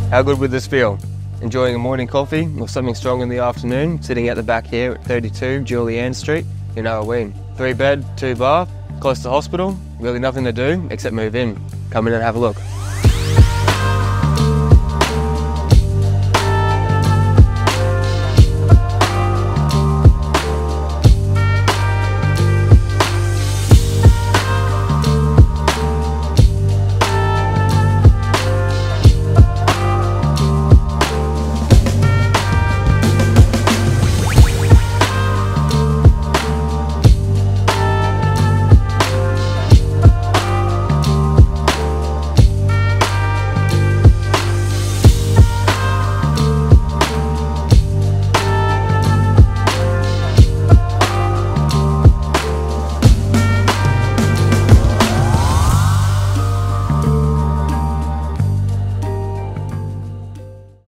How good would this feel? Enjoying a morning coffee or something strong in the afternoon, sitting at the back here at 32 Julianne Street in Urraween. 3 bed, 2 bath, close to hospital, really nothing to do except move in. Come in and have a look.